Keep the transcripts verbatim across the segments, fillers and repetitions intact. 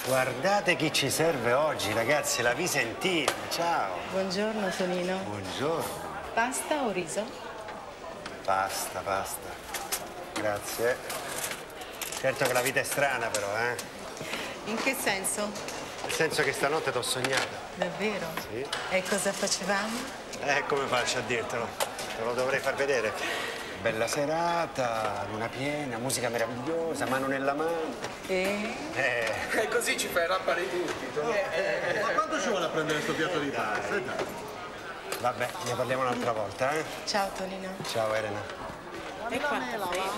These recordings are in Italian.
Guardate chi ci serve oggi, ragazzi, la Visentina. Ciao. Buongiorno, Tonino. Buongiorno. Pasta o riso? Pasta, pasta. Grazie. Certo che la vita è strana, però, eh? In che senso? Nel senso che stanotte t'ho sognato. Davvero? Sì. E cosa facevamo? Eh, come faccio a dirtelo? Te lo dovrei far vedere. Bella serata, luna piena, musica meravigliosa, mano nella mano. E? Eh. E così ci fai rappare tutti. Oh, eh, eh, ma quanto ci vuole a prendere sto piatto di pasta? Vabbè, ne parliamo un'altra volta, eh? Ciao, Tonino. Ciao, Elena. E quanto sei?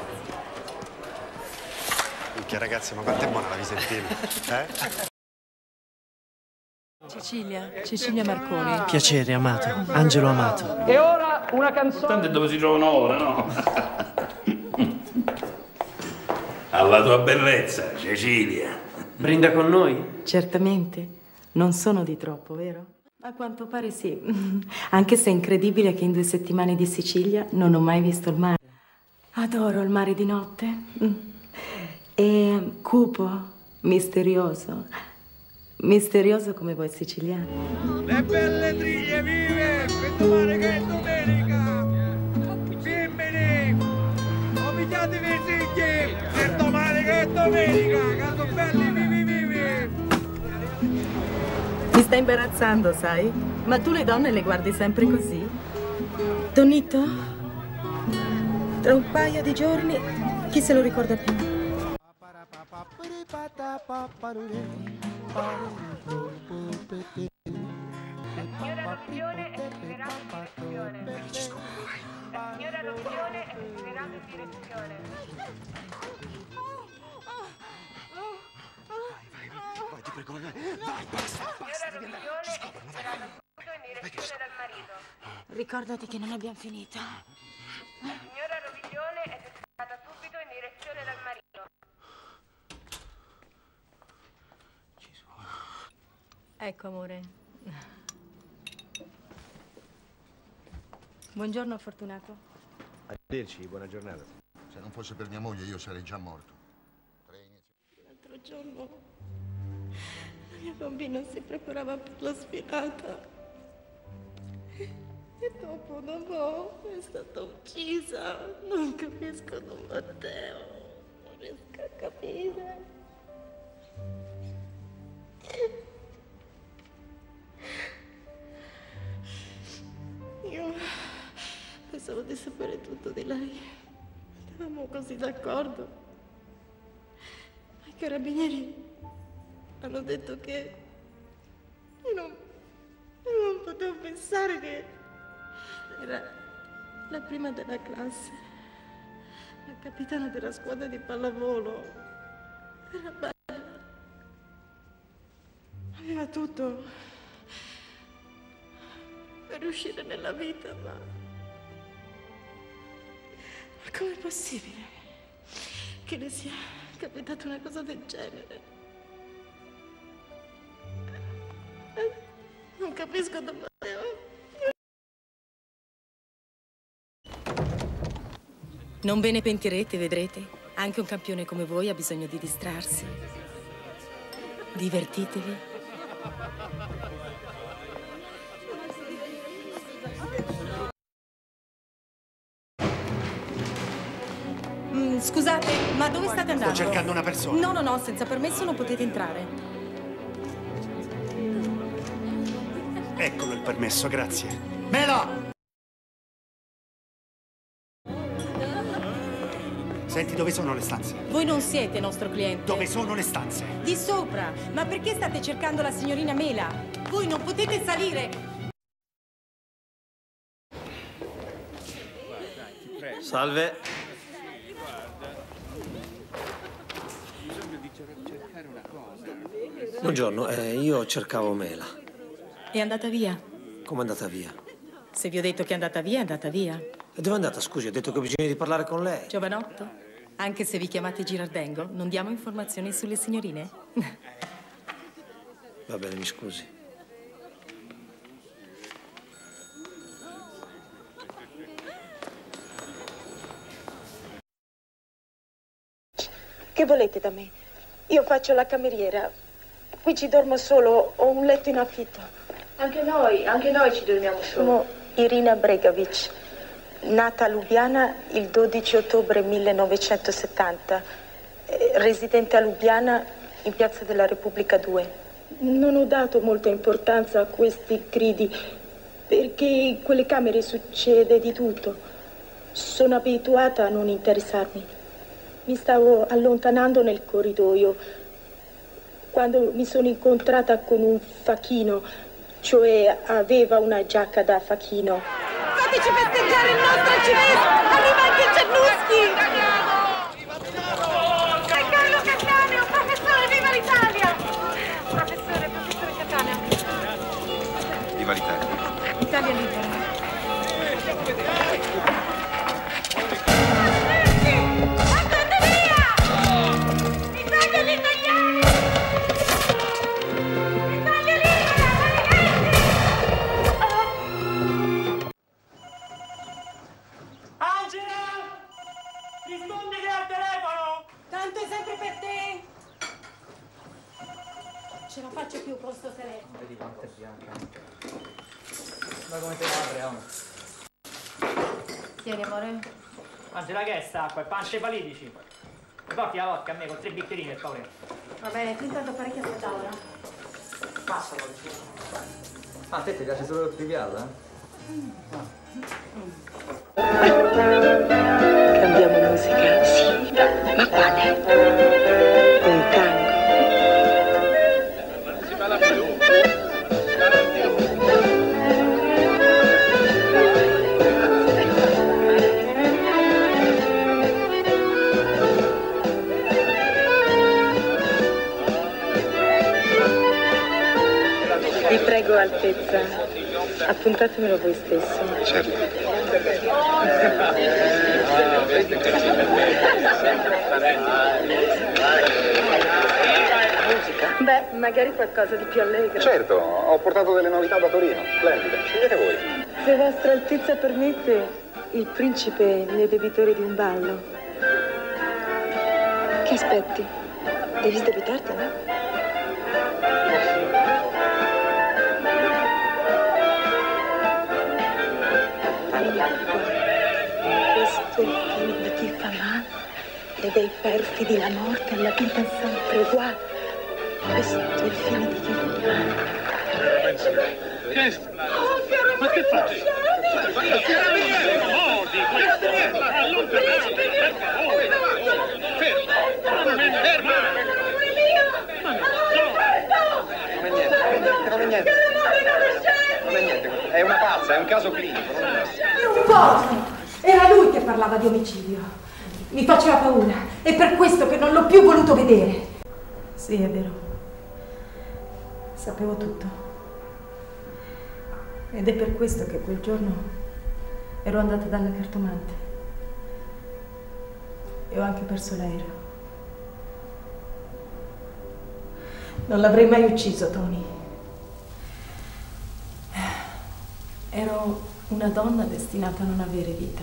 Minchia, ragazzi, ma quanto è buona la Visentina, eh? Cecilia, Cecilia Marconi. Piacere, Amato. Angelo Amato. E ora una canzone. Tanto è dove si trovano ora, no? Alla tua bellezza, Cecilia. Brinda con noi? Certamente. Non sono di troppo, vero? A quanto pare sì. Anche se è incredibile che in due settimane di Sicilia non ho mai visto il mare. Adoro il mare di notte. È cupo, misterioso. Misterioso come voi siciliani. Le belle triglie vive, questo mare che è domenica. Femmine, obbediatevi i triglie, questo mare che è domenica, che sono belli vivi vivi. Mi sta imbarazzando, sai? Ma tu le donne le guardi sempre così? Tonito? Tra un paio di giorni, chi se lo ricorda più? La signora Roviglione è desiderato in direzione. La signora Roviglione è desiderato in direzione. Vai, ti prego, vai, basta, La signora Roviglione è desiderato subito in direzione dal marito. Ricordati che non abbiamo finito. La signora Roviglione è desiderato subito in direzione dal marito. Ecco, amore. Buongiorno, Fortunato. Arrivederci, buona giornata. Se non fosse per mia moglie io sarei già morto. L'altro giorno la mia bambina si preparava per la sfilata e dopo, dopo è stata uccisa. Non capisco, Don Matteo. Non riesco a capire. Io pensavo di sapere tutto di lei. Eravamo così d'accordo. I carabinieri hanno detto che io non, io non potevo pensare che era la prima della classe, la capitana della squadra di pallavolo. Era bella. Aveva tutto per riuscire nella vita, ma... ma com'è possibile che le sia capitata una cosa del genere? Non capisco, Don Matteo. Non ve ne pentirete, vedrete. Anche un campione come voi ha bisogno di distrarsi. Divertitevi. Mm, scusate, ma dove state andando? Sto cercando una persona. No, no, no, senza permesso non potete entrare. Eccolo il permesso, grazie. Mela! Senti, dove sono le stanze? Voi non siete nostro cliente. Dove sono le stanze? Di sopra. Ma perché state cercando la signorina Mela? Voi non potete salire. Salve. Buongiorno, eh, io cercavo Mela. È andata via. Come è andata via? Se vi ho detto che è andata via, è andata via. E dove è andata? Scusi, ho detto che ho bisogno di parlare con lei. Giovanotto, anche se vi chiamate Girardengo, non diamo informazioni sulle signorine? Va bene, mi scusi. Che volete da me? Io faccio la cameriera. Qui ci dormo solo, ho un letto in affitto. Anche noi, anche noi ci dormiamo solo. Sono Irina Bregovic, nata a Lubiana il dodici ottobre millenovecentosettanta, eh, residente a Lubiana in Piazza della Repubblica due. Non ho dato molta importanza a questi gridi, perché in quelle camere succede di tutto. Sono abituata a non interessarmi. Mi stavo allontanando nel corridoio quando mi sono incontrata con un facchino, cioè aveva una giacca da facchino. Fateci festeggiare il nostro Cines! Arriva anche Cernuschi! È Carlo Cattaneo, professore, viva l'Italia! Professore, professore Cattaneo. Viva l'Italia. Italia libera. Andate via! Italia agli italiani! Italia libera, maledetti! Angela! Risponditi al telefono! Tanto è sempre per te! Ce la faccio più con sto telefono. Vedi quanto è bianca. Ma come te la apriamo? Tieni, amore. Angela, che è sta acqua? È pancia palitici. Mi porti la vodka a me con tre bicchierini, per favore. Va bene, tu intanto parecchia sta tavola. Passalo. Ah, a te ti piace solo il triviale, eh? Cambiamo musica? Sì, ma quale? Un tango. Vi prego, Altezza, appuntatemelo voi stesso. Certo. Beh, magari qualcosa di più allegro. Certo, ho portato delle novità da Torino. Splendide. Scegliete voi. Se vostra Altezza permette, il principe è debitore di un ballo. Che aspetti? Devi sdebitartene? Questo è il film di Faman e dei perfidi la morte e la vita è sempre uguale. Questo è il film di Faman. Ma che fai? Non è niente, non è niente. Non è niente, è una pazza, è un caso clinico. Non posso! Era lui che parlava di omicidio. Mi faceva paura. È per questo che non l'ho più voluto vedere. Sì, è vero. Sapevo tutto. Ed è per questo che quel giorno ero andata dalla cartomante. E ho anche perso l'aereo. Non l'avrei mai ucciso, Tony. Ero una donna destinata a non avere vita.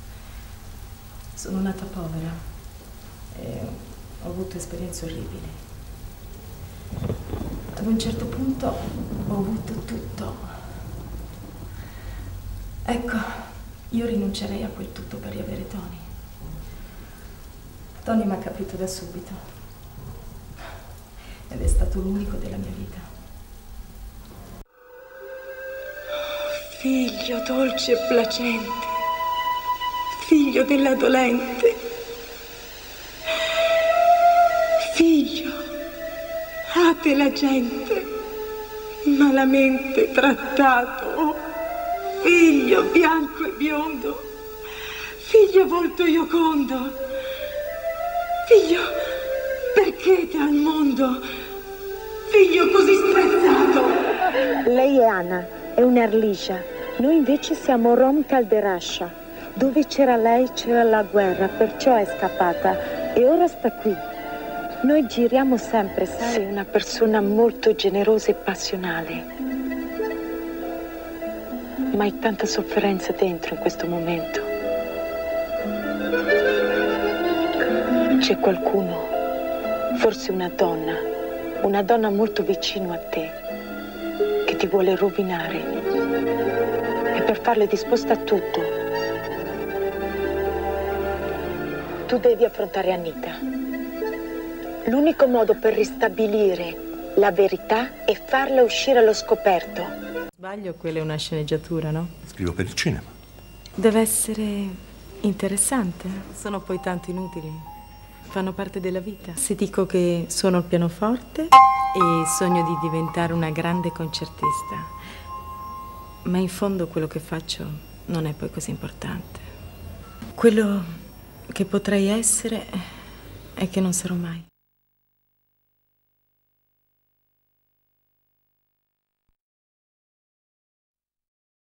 Sono nata povera e ho avuto esperienze orribili. Ad un certo punto ho avuto tutto. Ecco, io rinuncerei a quel tutto per riavere Tony. Tony mi ha capito da subito ed è stato l'unico della mia vita. Figlio dolce e placente, figlio della dolente, figlio, ate la gente, malamente trattato, figlio bianco e biondo, figlio volto iocondo, figlio, perché te al mondo, figlio così sprezzato. Lei è Anna. È un'erlicia. Noi invece siamo Rom Calderascia. Dove c'era lei c'era la guerra, perciò è scappata e ora sta qui. Noi giriamo sempre, sai, una persona molto generosa e passionale. Ma hai tanta sofferenza dentro in questo momento. C'è qualcuno Forse una donna, una donna molto vicino a te, che ti vuole rovinare. E per farlo è disposta a tutto. Tu devi affrontare Anita. L'unico modo per ristabilire la verità è farla uscire allo scoperto. Sbaglio, quella è una sceneggiatura, no? Scrivo per il cinema. Deve essere interessante. Sono poi tanto inutili. Fanno parte della vita. Se dico che suono il pianoforte e sogno di diventare una grande concertista, ma in fondo quello che faccio non è poi così importante. Quello che potrei essere è che non sarò mai.